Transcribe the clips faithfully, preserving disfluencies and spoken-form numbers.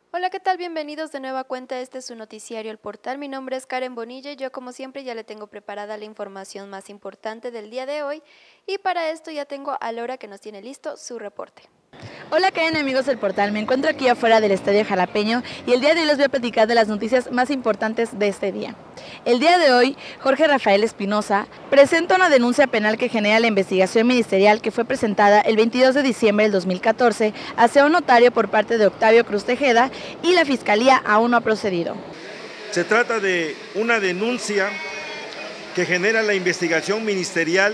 Hola, ¿qué tal? Bienvenidos de nueva cuenta. Este es su noticiario El Portal. Mi nombre es Karen Bonilla y yo, como siempre, ya le tengo preparada la información más importante del día de hoy. Y para esto ya tengo a Laura que nos tiene listo su reporte. Hola, ¿qué hay, amigos del portal? Me encuentro aquí afuera del Estadio Jalapeño y el día de hoy les voy a platicar de las noticias más importantes de este día. El día de hoy, Jorge Rafael Espinosa presenta una denuncia penal que genera la investigación ministerial que fue presentada el veintidós de diciembre del dos mil catorce hacia un notario por parte de Octavio Cruz Tejeda y la Fiscalía aún no ha procedido. Se trata de una denuncia que genera la investigación ministerial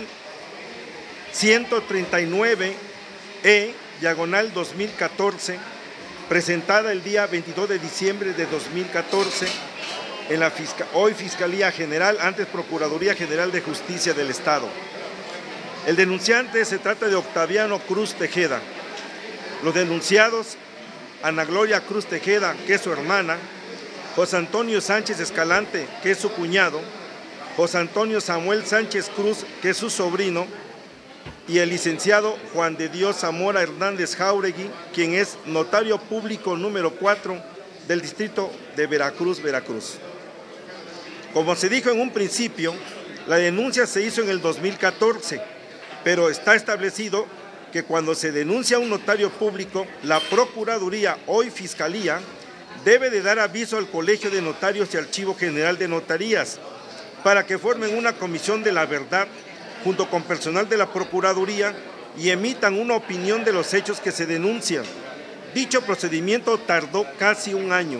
ciento treinta y nueve E diagonal dos mil catorce, presentada el día veintidós de diciembre de dos mil catorce en la Fisca- hoy Fiscalía General, antes Procuraduría General de Justicia del Estado. El denunciante se trata de Octaviano Cruz Tejeda. Los denunciados, Ana Gloria Cruz Tejeda, que es su hermana, José Antonio Sánchez Escalante, que es su cuñado, José Antonio Samuel Sánchez Cruz, que es su sobrino, y el licenciado Juan de Dios Zamora Hernández Jauregui, quien es notario público número cuatro del distrito de Veracruz, Veracruz. Como se dijo en un principio, la denuncia se hizo en el dos mil catorce, pero está establecido que cuando se denuncia a un notario público, la Procuraduría, hoy Fiscalía, debe de dar aviso al Colegio de Notarios y Archivo General de Notarías para que formen una comisión de la verdad junto con personal de la Procuraduría y emitan una opinión de los hechos que se denuncian. Dicho procedimiento tardó casi un año.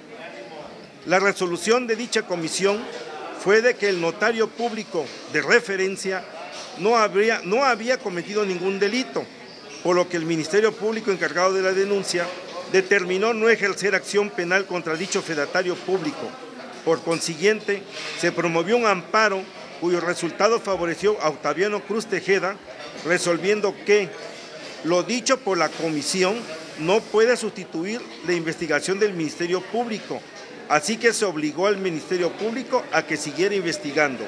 La resolución de dicha comisión fue de que el notario público de referencia no, habría, no había cometido ningún delito, por lo que el Ministerio Público encargado de la denuncia determinó no ejercer acción penal contra dicho fedatario público. Por consiguiente, se promovió un amparo cuyo resultado favoreció a Octaviano Cruz Tejeda, resolviendo que lo dicho por la comisión no puede sustituir la investigación del Ministerio Público, así que se obligó al Ministerio Público a que siguiera investigando.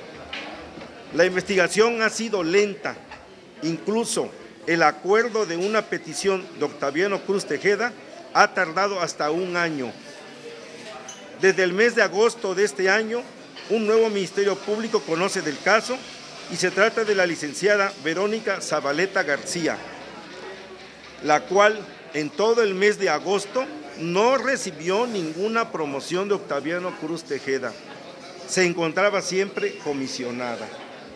La investigación ha sido lenta, incluso el acuerdo de una petición de Octaviano Cruz Tejeda ha tardado hasta un año. Desde el mes de agosto de este año, un nuevo Ministerio Público conoce del caso y se trata de la licenciada Verónica Zabaleta García, la cual en todo el mes de agosto no recibió ninguna promoción de Octaviano Cruz Tejeda. Se encontraba siempre comisionada.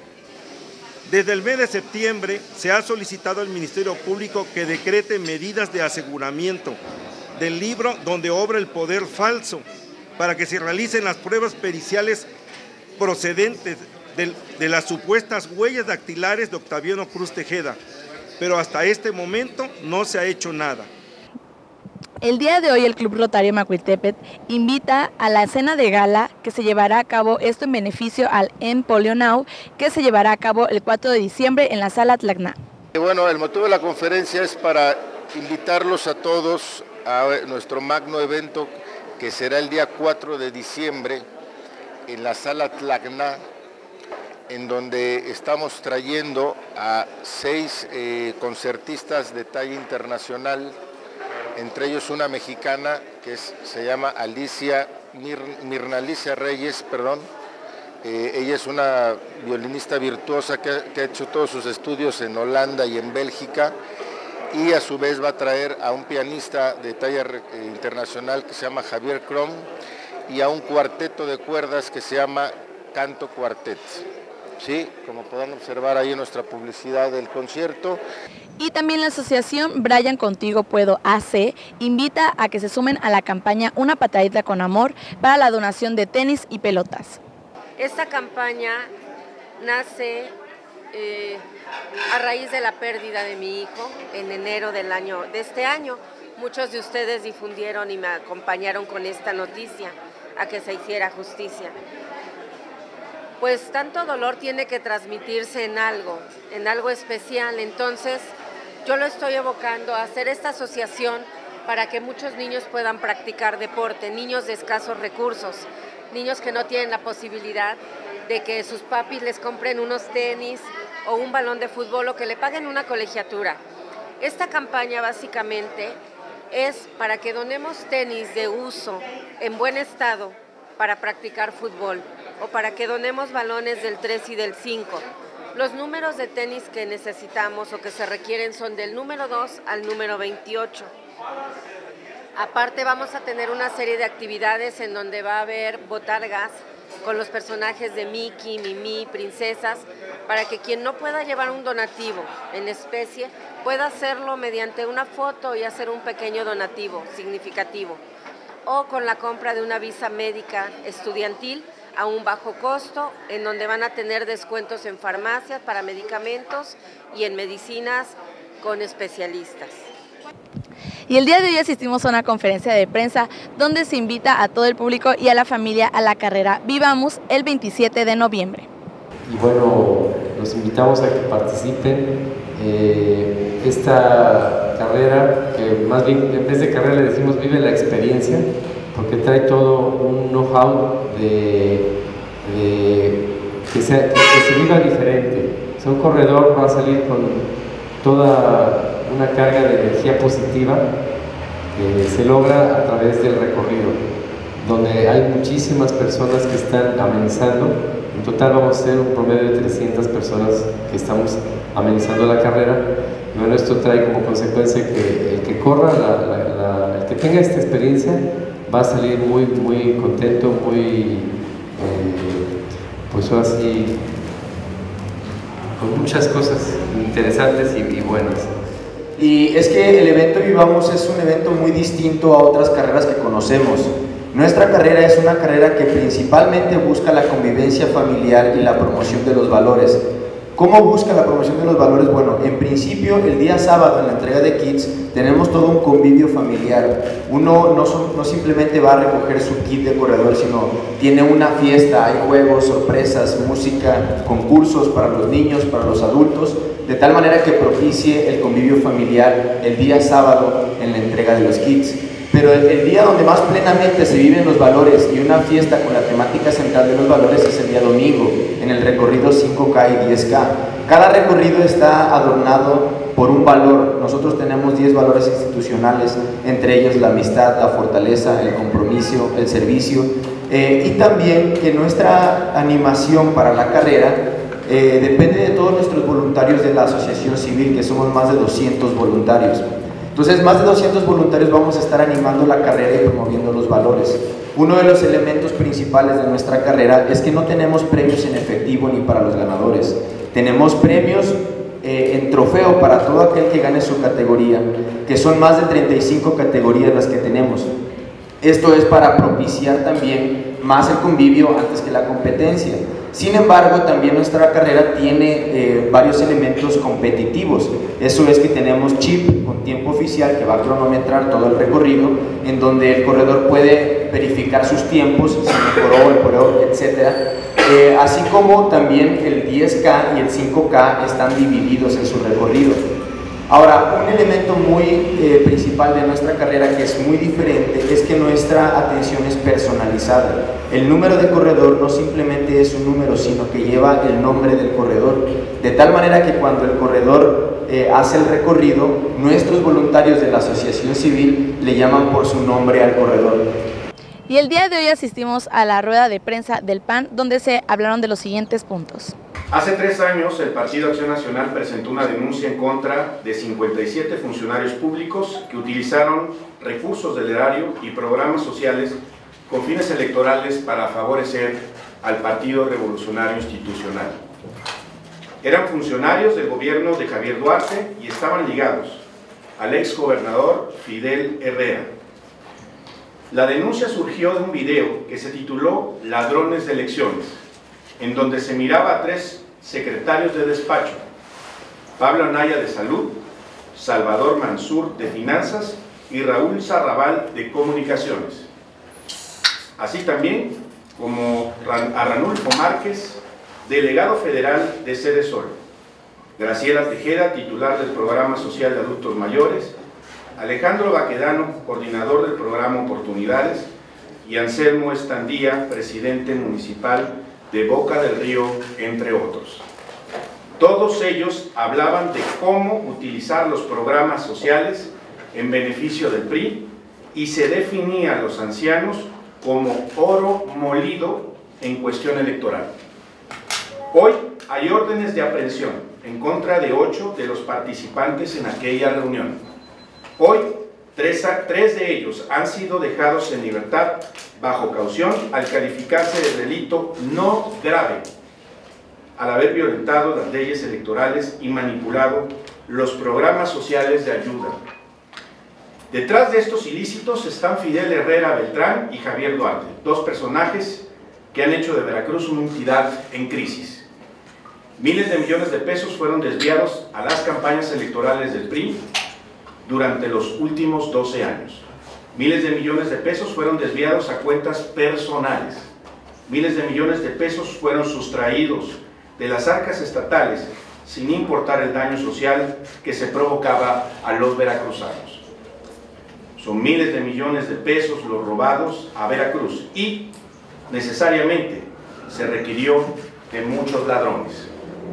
Desde el mes de septiembre se ha solicitado al Ministerio Público que decrete medidas de aseguramiento del libro donde obra el poder falso para que se realicen las pruebas periciales procedentes de, de las supuestas huellas dactilares de Octaviano Cruz Tejeda, pero hasta este momento no se ha hecho nada. El día de hoy el Club Rotario Macuiltepec invita a la cena de gala que se llevará a cabo, esto en beneficio al Empolio Now, que se llevará a cabo el cuatro de diciembre en la Sala Tlacna. Bueno, el motivo de la conferencia es para invitarlos a todos a nuestro magno evento que será el día cuatro de diciembre en la Sala Tlacna, en donde estamos trayendo a seis eh, concertistas de talla internacional, entre ellos una mexicana que es, se llama Alicia, Mir, Mirna Alicia Reyes, perdón. Eh, ella es una violinista virtuosa que, que ha hecho todos sus estudios en Holanda y en Bélgica, y a su vez va a traer a un pianista de talla eh, internacional que se llama Javier Crom, y a un cuarteto de cuerdas que se llama Canto Cuartet. Sí, como podrán observar ahí en nuestra publicidad del concierto. Y también la asociación Brian Contigo Puedo A C invita a que se sumen a la campaña Una Patadita con Amor para la donación de tenis y pelotas. Esta campaña nace eh, a raíz de la pérdida de mi hijo en enero del año, de este año. Muchos de ustedes difundieron y me acompañaron con esta noticia a que se hiciera justicia. Pues tanto dolor tiene que transmitirse en algo, en algo especial. Entonces yo lo estoy evocando a hacer esta asociación para que muchos niños puedan practicar deporte, niños de escasos recursos, niños que no tienen la posibilidad de que sus papis les compren unos tenis o un balón de fútbol o que le paguen una colegiatura. Esta campaña básicamente es para que donemos tenis de uso en buen estado para practicar fútbol o para que donemos balones del tres y del cinco. Los números de tenis que necesitamos o que se requieren son del número dos al número veintiocho. Aparte vamos a tener una serie de actividades en donde va a haber botargas con los personajes de Mickey, Mimi, princesas, para que quien no pueda llevar un donativo en especie pueda hacerlo mediante una foto y hacer un pequeño donativo significativo, o con la compra de una visa médica estudiantil a un bajo costo, en donde van a tener descuentos en farmacias para medicamentos y en medicinas con especialistas. Y el día de hoy asistimos a una conferencia de prensa donde se invita a todo el público y a la familia a la carrera Vivamos el veintisiete de noviembre. Y bueno, los invitamos a que participen. Eh, esta carrera, que más bien en vez de carrera le decimos vive la experiencia, porque trae todo un know-how de, de que, se, que se viva diferente. O sea, un corredor va a salir con toda una carga de energía positiva que se logra a través del recorrido, donde hay muchísimas personas que están amenizando. En total vamos a ser un promedio de trescientas personas que estamos amenizando la carrera. Y bueno, esto trae como consecuencia que el que corra, la, la, la, el que tenga esta experiencia va a salir muy, muy contento, muy, eh, pues así, con muchas cosas interesantes y, y buenas. Y es que el evento Vivamos es un evento muy distinto a otras carreras que conocemos. Nuestra carrera es una carrera que principalmente busca la convivencia familiar y la promoción de los valores. ¿Cómo busca la promoción de los valores? Bueno, en principio el día sábado en la entrega de kits tenemos todo un convivio familiar. Uno no, son, no simplemente va a recoger su kit de corredor, sino tiene una fiesta, hay juegos, sorpresas, música, concursos para los niños, para los adultos, de tal manera que propicie el convivio familiar el día sábado en la entrega de los kits. Pero el, el día donde más plenamente se viven los valores y una fiesta con la temática central de los valores es el día domingo, en el recorrido cinco K y diez K. Cada recorrido está adornado por un valor. Nosotros tenemos diez valores institucionales, entre ellos la amistad, la fortaleza, el compromiso, el servicio, eh, y también que nuestra animación para la carrera eh, depende de todos nuestros voluntarios de la asociación civil, que somos más de doscientos voluntarios. Entonces, más de doscientos voluntarios vamos a estar animando la carrera y promoviendo los valores. Uno de los elementos principales de nuestra carrera es que no tenemos premios en efectivo ni para los ganadores. Tenemos premios eh, en trofeo para todo aquel que gane su categoría, que son más de treinta y cinco categorías las que tenemos. Esto es para propiciar también más el convivio antes que la competencia. Sin embargo, también nuestra carrera tiene eh, varios elementos competitivos. Eso es que tenemos chip con tiempo oficial que va a cronometrar todo el recorrido, en donde el corredor puede verificar sus tiempos, si mejoró, empeoró, etcétera. Eh, así como también el diez K y el cinco K están divididos en su recorrido. Ahora, un elemento muy eh, principal de nuestra carrera que es muy diferente es que nuestra atención es personalizada. El número de corredor no simplemente es un número, sino que lleva el nombre del corredor, de tal manera que cuando el corredor eh, hace el recorrido, nuestros voluntarios de la asociación civil le llaman por su nombre al corredor. Y el día de hoy asistimos a la rueda de prensa del P A N, donde se hablaron de los siguientes puntos. Hace tres años, el Partido Acción Nacional presentó una denuncia en contra de cincuenta y siete funcionarios públicos que utilizaron recursos del erario y programas sociales con fines electorales para favorecer al Partido Revolucionario Institucional. Eran funcionarios del gobierno de Javier Duarte y estaban ligados al exgobernador Fidel Herrera. La denuncia surgió de un video que se tituló Ladrones de Elecciones, en donde se miraba a tres secretarios de despacho, Pablo Anaya de Salud, Salvador Mansur de Finanzas y Raúl Sarrabal de Comunicaciones, así también como a Ranulfo Márquez, delegado federal de Cedesol, Graciela Tejeda, titular del Programa Social de Adultos Mayores, Alejandro Baquedano, coordinador del programa Oportunidades, y Anselmo Estandía, presidente municipal de Boca del Río, entre otros. Todos ellos hablaban de cómo utilizar los programas sociales en beneficio del P R I y se definía a los ancianos como oro molido en cuestión electoral. Hoy hay órdenes de aprehensión en contra de ocho de los participantes en aquella reunión. Hoy, tres, tres de ellos han sido dejados en libertad bajo caución al calificarse de delito no grave, al haber violentado las leyes electorales y manipulado los programas sociales de ayuda. Detrás de estos ilícitos están Fidel Herrera Beltrán y Javier Duarte, dos personajes que han hecho de Veracruz una entidad en crisis. Miles de millones de pesos fueron desviados a las campañas electorales del P R I durante los últimos doce años. Miles de millones de pesos fueron desviados a cuentas personales. Miles de millones de pesos fueron sustraídos de las arcas estatales sin importar el daño social que se provocaba a los veracruzanos. Son miles de millones de pesos los robados a Veracruz y necesariamente se requirió de muchos ladrones.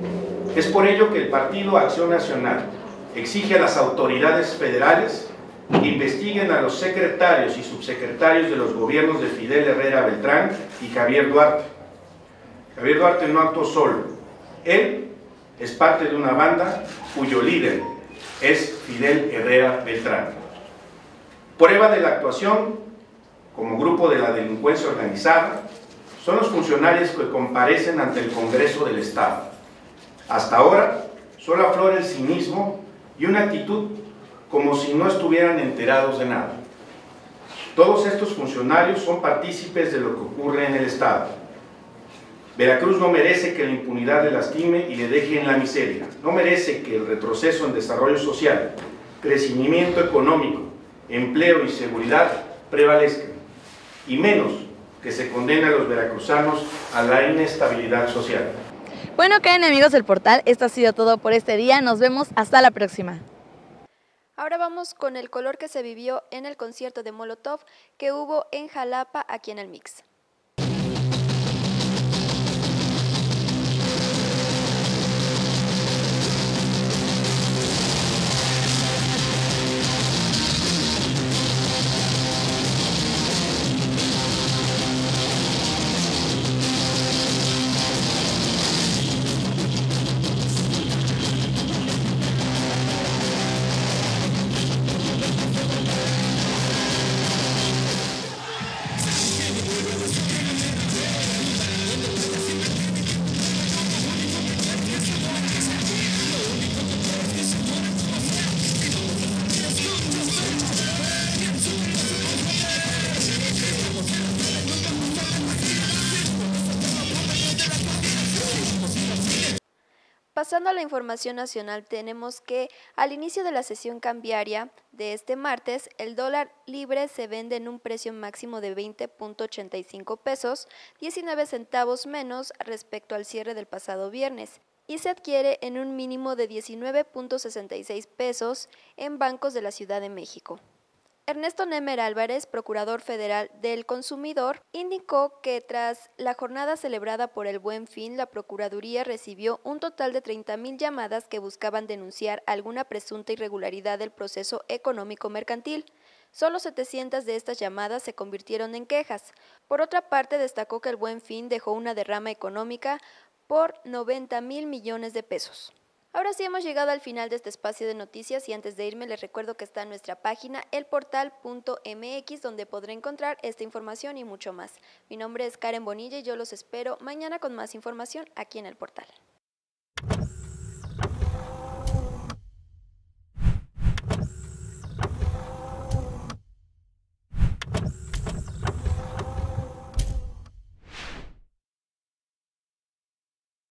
Es por ello que el Partido Acción Nacional exige a las autoridades federales que investiguen a los secretarios y subsecretarios de los gobiernos de Fidel Herrera Beltrán y Javier Duarte. Javier Duarte no actuó solo. Él es parte de una banda cuyo líder es Fidel Herrera Beltrán. Prueba de la actuación como grupo de la delincuencia organizada son los funcionarios que comparecen ante el Congreso del Estado. Hasta ahora solo aflora el cinismo y una actitud como si no estuvieran enterados de nada. Todos estos funcionarios son partícipes de lo que ocurre en el Estado. Veracruz no merece que la impunidad le lastime y le deje en la miseria. No merece que el retroceso en desarrollo social, crecimiento económico, empleo y seguridad prevalezcan. Y menos que se condene a los veracruzanos a la inestabilidad social. Bueno, ¿qué enemigos del portal? Esto ha sido todo por este día. Nos vemos hasta la próxima. Ahora vamos con el color que se vivió en el concierto de Molotov que hubo en Jalapa, aquí en el Mix. Pasando a la información nacional, tenemos que al inicio de la sesión cambiaria de este martes, el dólar libre se vende en un precio máximo de veinte punto ochenta y cinco pesos, diecinueve centavos menos respecto al cierre del pasado viernes, y se adquiere en un mínimo de diecinueve punto sesenta y seis pesos en bancos de la Ciudad de México. Ernesto Nemer Álvarez, procurador federal del consumidor, indicó que tras la jornada celebrada por el Buen Fin, la Procuraduría recibió un total de treinta mil llamadas que buscaban denunciar alguna presunta irregularidad del proceso económico mercantil. Solo setecientas de estas llamadas se convirtieron en quejas. Por otra parte, destacó que el Buen Fin dejó una derrama económica por noventa mil millones de pesos. Ahora sí hemos llegado al final de este espacio de noticias y antes de irme les recuerdo que está en nuestra página el portal punto m x donde podré encontrar esta información y mucho más. Mi nombre es Karen Bonilla y yo los espero mañana con más información aquí en el portal.